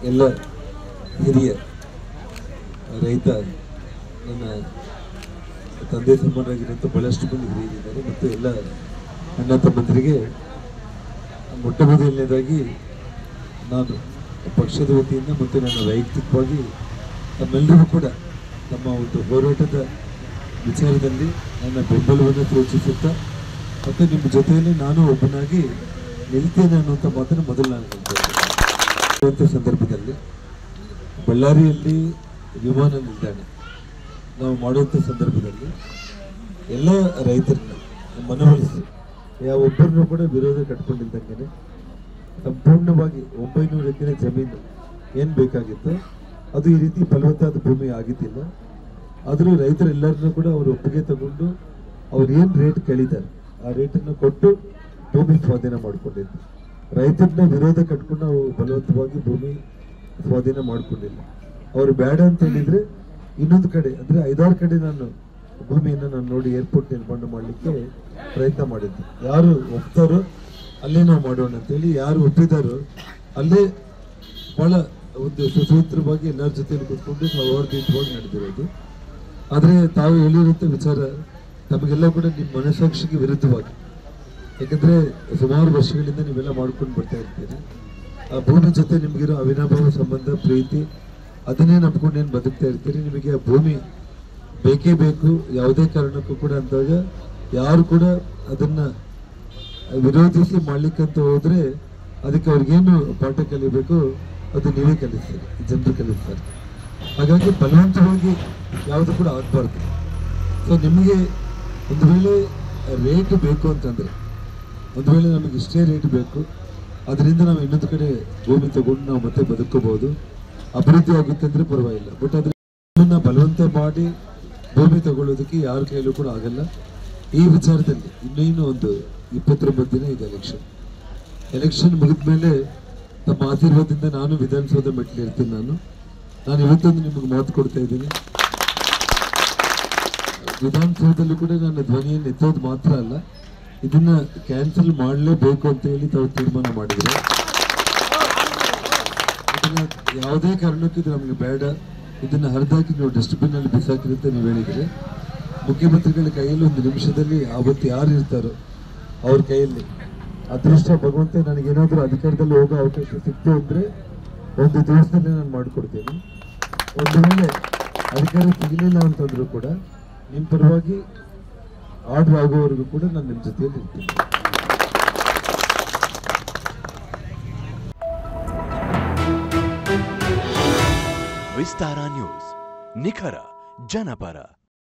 ಎಲ್ಲ ಹಿರಿಯ ರೈತ ನನ್ನ ತಂದೆ ಸಮಾನರಾಗಿರುವಂಥ ಬಹಳಷ್ಟು ಮಂದಿ ಹಿರಿಯರಿದ್ದಾರೆ ಮತ್ತು ಎಲ್ಲ ಅಣ್ಣ ತಮ್ಮಂದರಿಗೆ ಮೊಟ್ಟ ಮೊದಲನೇದಾಗಿ ನಾನು ಪಕ್ಷದ ವತಿಯಿಂದ ಮತ್ತು ನನ್ನ ವೈಯಕ್ತಿಕವಾಗಿ ತಮ್ಮೆಲ್ಲರಿಗೂ ಕೂಡ ನಮ್ಮ ಒಂದು ಹೋರಾಟದ ವಿಚಾರದಲ್ಲಿ ನನ್ನ ಬೆಂಬಲವನ್ನು ಸೂಚಿಸುತ್ತಾ ಮತ್ತು ನಿಮ್ಮ ಜೊತೆಯಲ್ಲಿ ನಾನು ಒಬ್ಬನಾಗಿ ನಿಲ್ತೇನೆ ಅನ್ನುವಂಥ ಮಾತನ್ನು ಮೊದಲು ನಾನು ಹೇಳ್ತೇನೆ. ಸಂದರ್ಭದಲ್ಲಿ ಬಳ್ಳಾರಿಯಲ್ಲಿ ವಿಮಾನ ನಿಲ್ದಾಣ ನಾವು ಮಾಡುವಂಥ ಸಂದರ್ಭದಲ್ಲಿ ಎಲ್ಲ ರೈತರನ್ನ ಮನವೊಲಿಸಿ ಯಾವೊಬ್ಬರನ್ನು ಕೂಡ ವಿರೋಧ ಕಟ್ಕೊಂಡಿದ್ದಂಗೆ ಸಂಪೂರ್ಣವಾಗಿ 900 ಎಕರೆ ಜಮೀನು ಏನು ಬೇಕಾಗಿತ್ತು ಅದು ಈ ರೀತಿ ಫಲವತ್ತಾದ ಭೂಮಿ ಆಗಿದ್ದಿಲ್ಲ. ಆದರೂ ರೈತರೆಲ್ಲರನ್ನೂ ಕೂಡ ಅವರು ಒಪ್ಪಿಗೆ ತಗೊಂಡು ಅವ್ರು ಏನು ರೇಟ್ ಕೇಳಿದ್ದಾರೆ ಆ ರೇಟನ್ನು ಕೊಟ್ಟು ಭೂಮಿ ಸ್ವಾಧೀನ ಮಾಡಿಕೊಂಡಿದ್ದು. ರೈತರನ್ನ ವಿರೋಧ ಕಟ್ಕೊಂಡು ನಾವು ಬಲವಂತವಾಗಿ ಭೂಮಿ ಸ್ವಾಧೀನ ಮಾಡಿಕೊಂಡಿಲ್ಲ. ಅವರು ಬೇಡ ಅಂತ ಹೇಳಿದ್ರೆ ಇನ್ನೊಂದು ಕಡೆ ಅಂದರೆ 5-6 ಕಡೆ ನಾನು ಭೂಮಿಯನ್ನು ನಾನು ನೋಡಿ ಏರ್ಪೋರ್ಟ್ ನಿರ್ಮಾಣ ಮಾಡಲಿಕ್ಕೆ ಪ್ರಯತ್ನ ಮಾಡಿದ್ದೆ. ಯಾರು ಒಪ್ತಾರೋ ಅಲ್ಲೇ ನಾವು ಮಾಡೋಣ ಅಂತೇಳಿ, ಯಾರು ಒಪ್ಪಿದಾರೋ ಅಲ್ಲೇ ಭಾಳ ಒಂದು ಸುಸೂತ್ರವಾಗಿ ಎಲ್ಲರ ಜೊತೆಯಲ್ಲಿ ಕೂತ್ಕೊಂಡು ಸೌಹಾರ್ದಯುತವಾಗಿ ನಡೆದಿರೋದು. ಆದರೆ ತಾವು ಹೇಳಿರುವಂಥ ವಿಚಾರ ನಮಗೆಲ್ಲ ಕೂಡ ನಿಮ್ಮ ಮನಸ್ಸಾಕ್ಷಿಗೆ ವಿರುದ್ಧವಾಗಿ, ಯಾಕಂದರೆ ಸುಮಾರು ವರ್ಷಗಳಿಂದ ನೀವೆಲ್ಲ ಮಾಡ್ಕೊಂಡು ಬರ್ತಾ ಇರ್ತೀರಿ. ಆ ಭೂಮಿ ಜೊತೆ ನಿಮಗಿರೋ ಅವಿನಾಭಾವ ಸಂಬಂಧ, ಪ್ರೀತಿ, ಅದನ್ನೇ ನಂಬ್ಕೊಂಡು ಏನು ಬದುಕ್ತಾ ಇರ್ತೀರಿ. ನಿಮಗೆ ಆ ಭೂಮಿ ಬೇಕೇ ಬೇಕು ಯಾವುದೇ ಕಾರಣಕ್ಕೂ ಕೂಡ ಅಂದಾಗ ಯಾರು ಕೂಡ ಅದನ್ನು ವಿರೋಧಿಸಿ ಮಾಡ್ಲಿಕ್ಕಂತ ಹೋದರೆ ಅದಕ್ಕೆ ಅವ್ರಿಗೇನು ಪಾಠ ಕಲಿಬೇಕು ಅದು ನೀವೇ ಕಲಿಸ್ತೀರಿ, ಜನರು ಕಲಿಸ್ತಾರೆ. ಹಾಗಾಗಿ ಬಲವಂತವಾಗಿ ಯಾವುದು ಕೂಡ ಆಗಬಾರ್ದು. ಸೊ ನಿಮಗೆ ಒಂದು ವೇಳೆ ರೇಟ್ ಬೇಕು ಅಂತಂದರೆ, ಒಂದು ವೇಳೆ ನಮಗೆ ಇಷ್ಟೇ ರೇಟ್ ಬೇಕು, ಅದರಿಂದ ನಾವು ಇನ್ನೊಂದು ಕಡೆ ಭೂಮಿ ತಗೊಂಡು ನಾವು ಮತ್ತೆ ಬದುಕೋಬಹುದು, ಅಭಿವೃದ್ಧಿ ಆಗುತ್ತೆ ಅಂದರೆ ಪರವಾಗಿಲ್ಲ. ಬಟ್ ಅದನ್ನ ಬಲವಂತ ಮಾಡಿ ಭೂಮಿ ತಗೊಳ್ಳೋದಕ್ಕೆ ಯಾರ ಕೈಲೂ ಕೂಡ ಆಗಲ್ಲ. ಈ ವಿಚಾರದಲ್ಲಿ ಇನ್ನೇನು ಒಂದು 29 ದಿನ ಇದೆ ಎಲೆಕ್ಷನ್ ಮುಗಿದ ಮೇಲೆ ತಮ್ಮ ಆಶೀರ್ವಾದದಿಂದ ನಾನು ವಿಧಾನಸೌಧ ಮೆಟ್ಲಿರ್ತೀನಿ. ನಾನು ಇವತ್ತೊಂದು ನಿಮಗೆ ಮಾತು ಕೊಡ್ತಾ ಇದ್ದೀನಿ, ವಿಧಾನಸೌಧದಲ್ಲೂ ಕೂಡ ನನ್ನ ಧ್ವನಿಯನ್ನು ಎತ್ತೋದು ಮಾತ್ರ ಅಲ್ಲ, ಇದನ್ನ ಕ್ಯಾನ್ಸಲ್ ಮಾಡಲೇಬೇಕು ಅಂತ ಹೇಳಿ ತಾವು ತೀರ್ಮಾನ ಮಾಡಿದರೆ, ಇದನ್ನ ಯಾವುದೇ ಕಾರಣಕ್ಕೂ ಇದು ನಮಗೆ ಬೇಡ, ಇದನ್ನು ಹರಿದಾಕಿ ನೀವು ಡಸ್ಟ್ಬಿನ್ ಅಲ್ಲಿ ಬಿಸಾಕಿರಿ ಅಂತ ನೀವು ಹೇಳಿದರೆ, ಮುಖ್ಯಮಂತ್ರಿಗಳ ಕೈಯಲ್ಲಿ ಒಂದು ನಿಮಿಷದಲ್ಲಿ ಆವತ್ತು ಯಾರು ಇರ್ತಾರೋ ಅವ್ರ ಕೈಯಲ್ಲಿ ಅದೃಷ್ಟ ಭಗವಂತ ನನಗೇನಾದರೂ ಅಧಿಕಾರದಲ್ಲಿ ಹೋಗೋ ಅವಕಾಶ ಸಿಕ್ತು ಅಂದರೆ ಒಂದು ದಿವಸದಲ್ಲಿ ನಾನು ಮಾಡಿಕೊಡ್ತೀನಿ. ಒಂದು ವೇಳೆ ಅಧಿಕಾರ ಸಿಗಲಿಲ್ಲ ಅಂತಂದ್ರೂ ಕೂಡ ನಿಮ್ಮ ಪರವಾಗಿ ಆರ್ಡರ್ ಆಗೋವರೆಗೂ ಕೂಡ ನಾನು ನಿಮ್ಮ ಜೊತೆಯಲ್ಲಿ ಇರ್ತೀನಿ. ವಿಸ್ತಾರ ನ್ಯೂಸ್, ನಿಖರ ಜನಪರ.